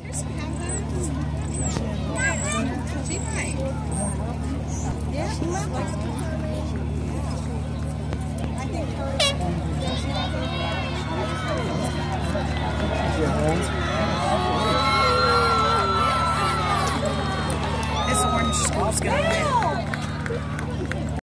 There's some cowbirds. She might. Yeah, she might like them. I think her. This orange school's gonna win.